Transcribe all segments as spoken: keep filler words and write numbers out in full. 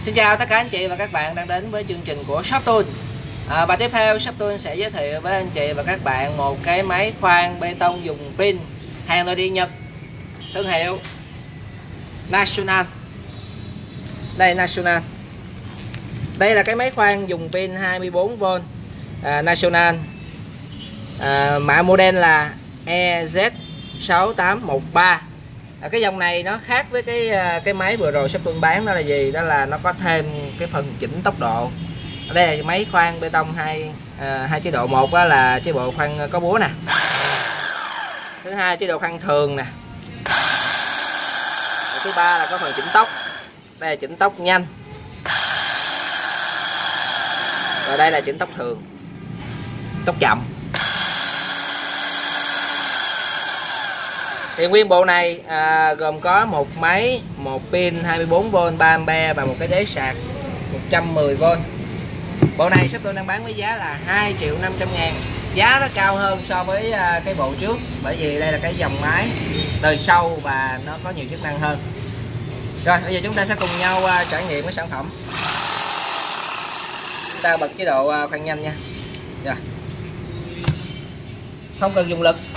Xin chào tất cả anh chị và các bạn đang đến với chương trình của Shoptool. à, Và tiếp theo Shoptool sẽ giới thiệu với anh chị và các bạn một cái máy khoan bê tông dùng pin hàng nội địa Nhật, thương hiệu National. Đây, National. Đây là cái máy khoan dùng pin hai mươi bốn vôn à, National, à, mã model là E Z sáu tám một ba. À, cái dòng này nó khác với cái cái máy vừa rồi Shoptool bán, đó là gì? Đó là nó có thêm cái phần chỉnh tốc độ. Đây là máy khoan bê tông hai à, hai chế độ. Một đó là chế độ khoan có búa nè, thứ hai chế độ khoan thường nè, và thứ ba là có phần chỉnh tốc. Đây là chỉnh tốc nhanh, và đây là chỉnh tốc thường, tốc chậm. Thì nguyên bộ này à, gồm có một máy, một pin hai mươi bốn vôn ba ampe và một cái đế sạc một trăm mười vôn. Bộ này Shoptool đang bán với giá là hai triệu năm trăm ngàn. Giá nó cao hơn so với à, cái bộ trước, bởi vì đây là cái dòng máy đời sau và nó có nhiều chức năng hơn. Rồi bây giờ chúng ta sẽ cùng nhau à, trải nghiệm cái sản phẩm. Chúng ta bật chế độ à, khoan nhanh nha. Rồi. Không cần dùng lực.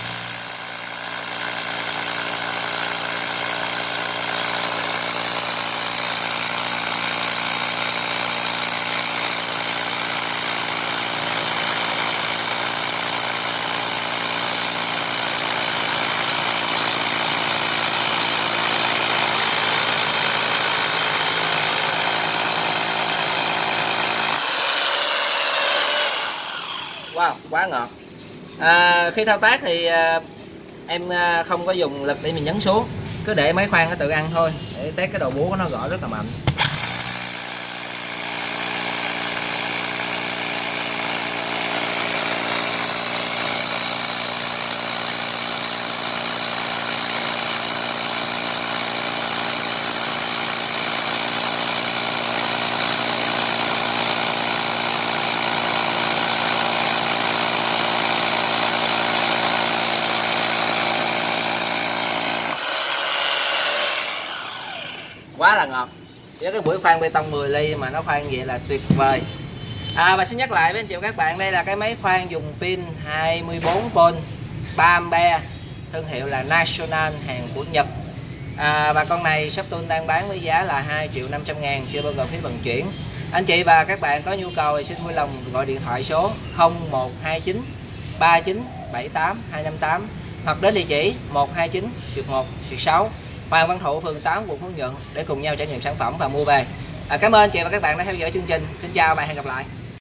Wow, quá ngọt. à, Khi thao tác thì à, em à, không có dùng lực để mình nhấn xuống, cứ để máy khoan nó tự ăn thôi, để test cái đầu búa của nó gõ rất là mạnh. Quá là ngọt. Với cái buổi khoan bê tông mười ly mà nó khoan vậy là tuyệt vời. à, Và xin nhắc lại với anh chị và các bạn, đây là cái máy khoan dùng pin hai mươi bốn vôn ba ampe, thương hiệu là National, hàng của Nhật. à, Và con này Shoptool đang bán với giá là hai triệu năm trăm ngàn, chưa bao gồm phí vận chuyển. Anh chị và các bạn có nhu cầu thì xin vui lòng gọi điện thoại số không một hai chín ba chín bảy tám hai năm tám hoặc đến địa chỉ một hai chín một sáu Hoàng Văn Thụ, phường tám, quận Phú Nhuận để cùng nhau trải nghiệm sản phẩm và mua về. à, Cảm ơn anh chị và các bạn đã theo dõi chương trình. Xin chào và hẹn gặp lại.